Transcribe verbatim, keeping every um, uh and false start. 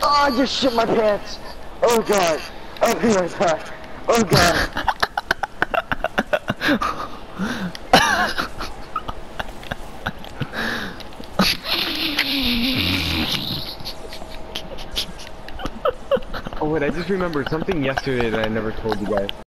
Oh, I just shit my pants. Oh god. Oh my god. Oh god. Oh wait, I just remembered something yesterday that I never told you guys.